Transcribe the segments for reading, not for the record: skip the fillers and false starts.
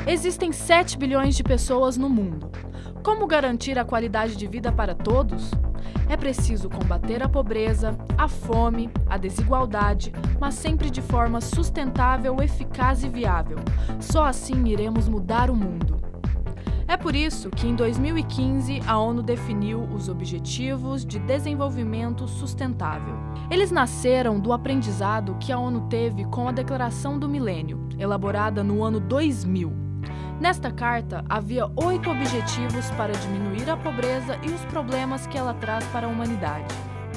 Existem 7 bilhões de pessoas no mundo. Como garantir a qualidade de vida para todos? É preciso combater a pobreza, a fome, a desigualdade, mas sempre de forma sustentável, eficaz e viável. Só assim iremos mudar o mundo. É por isso que, em 2015, a ONU definiu os Objetivos de Desenvolvimento Sustentável. Eles nasceram do aprendizado que a ONU teve com a Declaração do Milênio, elaborada no ano 2000. Nesta carta, havia 8 objetivos para diminuir a pobreza e os problemas que ela traz para a humanidade.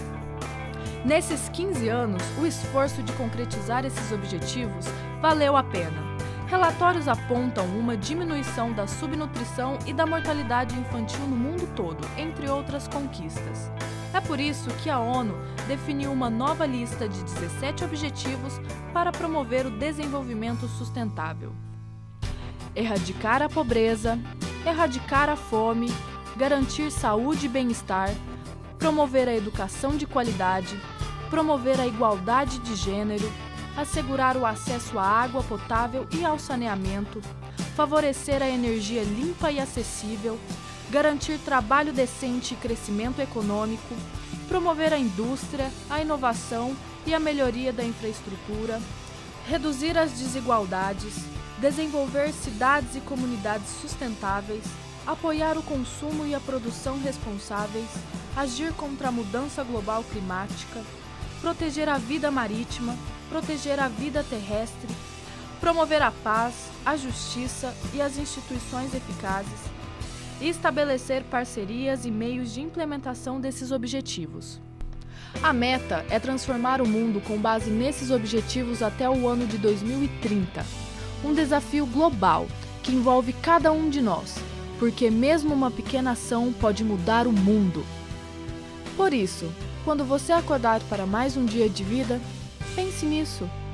Nesses 15 anos, o esforço de concretizar esses objetivos valeu a pena. Relatórios apontam uma diminuição da subnutrição e da mortalidade infantil no mundo todo, entre outras conquistas. É por isso que a ONU definiu uma nova lista de 17 objetivos para promover o desenvolvimento sustentável. Erradicar a pobreza, erradicar a fome, garantir saúde e bem-estar, promover a educação de qualidade, promover a igualdade de gênero, assegurar o acesso à água potável e ao saneamento, favorecer a energia limpa e acessível, garantir trabalho decente e crescimento econômico, promover a indústria, a inovação e a melhoria da infraestrutura, reduzir as desigualdades, desenvolver cidades e comunidades sustentáveis, apoiar o consumo e a produção responsáveis, agir contra a mudança global climática, proteger a vida marítima, proteger a vida terrestre, promover a paz, a justiça e as instituições eficazes, e estabelecer parcerias e meios de implementação desses objetivos. A meta é transformar o mundo com base nesses objetivos até o ano de 2030. Um desafio global que envolve cada um de nós, porque mesmo uma pequena ação pode mudar o mundo. Por isso, quando você acordar para mais um dia de vida, pense nisso.